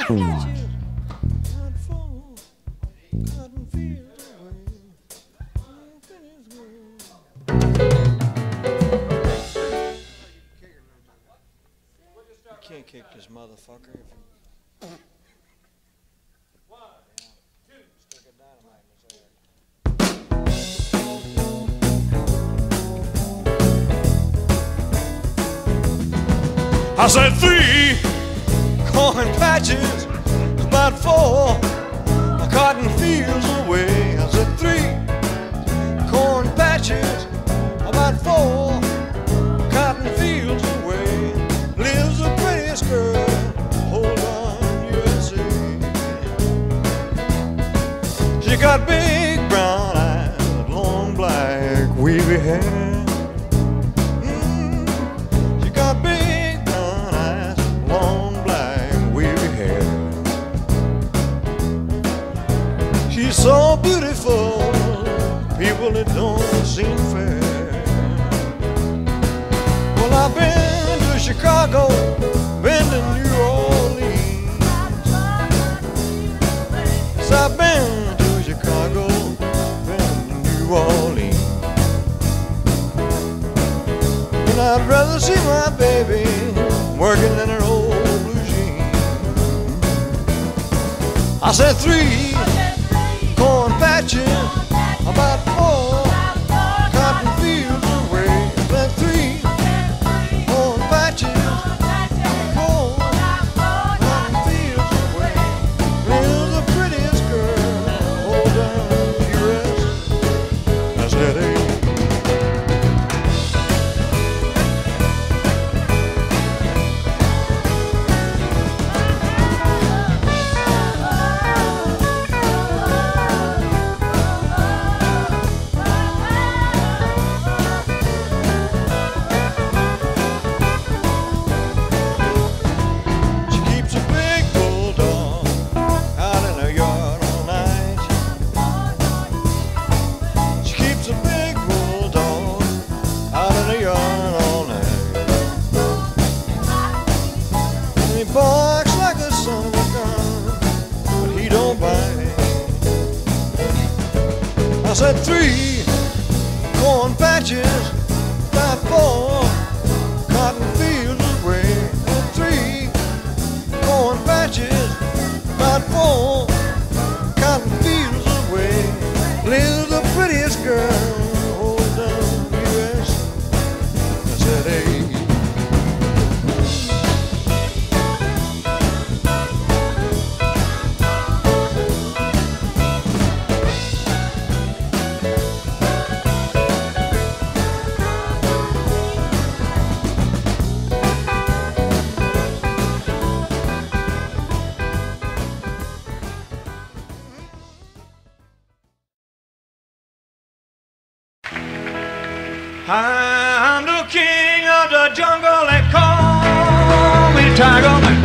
Can't kick this motherfucker if you... One, two, stick a dynamite in his head. I said 3 corn patches, about 4 cotton fields away. I said 3 corn patches, about 4 cotton fields away. Lives the prettiest girl, hold on, USA. She got big brown eyes, long black wavy hair. She got big brown eyes, long black wavy hair. She's so beautiful, people, it don't seem fair. Well, I've been to Chicago, been to New Orleans. Yes, I've been to Chicago, been to New Orleans. And I'd rather see my baby working in her old blue jeans. I said 3 corn patches, about 4 cotton fields away. I said 3 corn patches, 4 cotton fields away. Lives the prettiest girl, all down US. I said, hey. Barks like a son of a gun, but he don't bite. I said 3 corn patches, about 4 cotton fields away. 3 corn patches, about 4 cotton fields away. Lives the prettiest girl, all down US. I said, hey. I'm the king of the jungle, they call me Tiger Man.